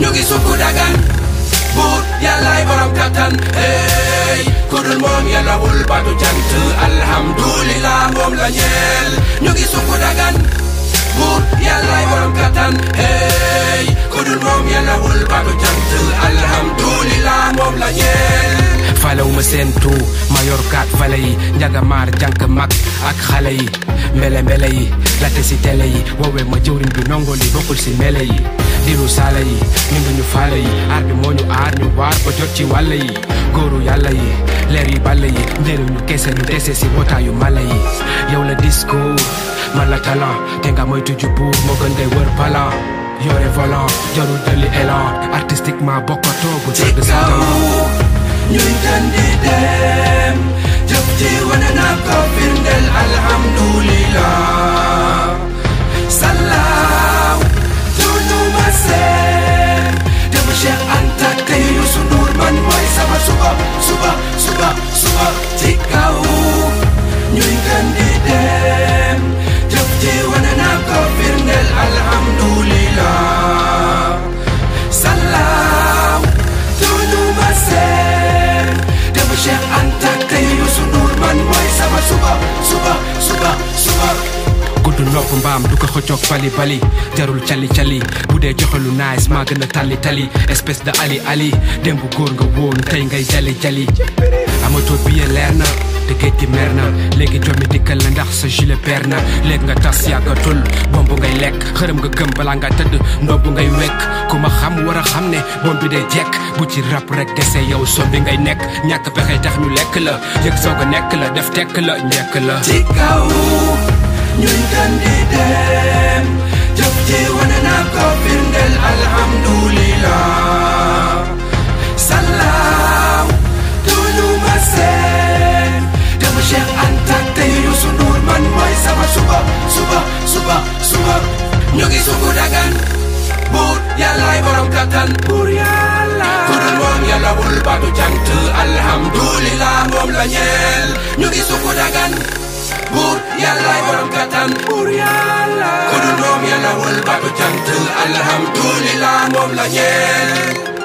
ñu ngi sukku dagan buur yàllaay borom kattan hey kudul moom yàllawul batu cant alhamdulillah moom la ñeel ñu ngi sukku dagan buur yàllaay borom kattan hey kudul moom yàllawul batu cant alhamdulillah moom la ñeel falaw ma seentu ma yor kaat fale yi njagamaar jànk mag ak xale yi mbele yi latte si télé yi woowee ma jëwriñ bi nongo li bokkul si mele yi diru saala yi ñu ngi ñu faale yi aar bi moo ñu aar ñu waar ba jot ci wàll yi góoru yàlla yi leer yi ball yi njëriñu kese ñu dese si bootaayu mala yi yow la discours man la talent te nga moytu ju buur moo gën ngay wër palan yore volant jarul dali élan artistiquement bokkatoo bu tëdd sa ñuy gën di dem jëf ji wane na ko firndeel alhamdulillah salaaw tunu ma seen demu Cheikh Anta tey Youssou Ndour man mooy sama suba ci kaw ñuy gën di dem jëf ji wane na ko firndeel alhamdulillah salaaw tunu ma seen Cheikh Anta tey Youssou Ndour man mooy sama suba gudd nopp mbaam du ko xëccoog bali jarul cali bu dee joxe lu nice maa gën a tali espèce de ali démb góor nga woon tey ngay jali amatoo billet leer na te géej gi mer na léegi jommi dikkal la ndax sa gilet peer na léegi nga tas yàggatul bomb ngay lekk xërëm nga gëm balaa nga tëdd ndoobu ngay wekk ku ma xam war a xam ne bomb bi day jekk bu ci rap rek dese yow som bi ngay nekk ñàkk pexe tax ñu lekk la yëg soog a nekk la def tekk la njekk la ci kaw ñuy gën di dem jëf ji wane na ko firndeel alhamdulillah salaaw tunu ma seen demu Cheikh Anta tey Youssou Ndour man mooy sama suba ñu ngi sukku dagan buur yàllaay borom kattan buur yàlla kudul moom yàllawul batu cant alhamdulillah moom la ñeel ñu ngi sukku dagan buur yàllaay borom kattan buur yàlla kudul moom yàllawul batu cant alhamdulillah moom la ñeel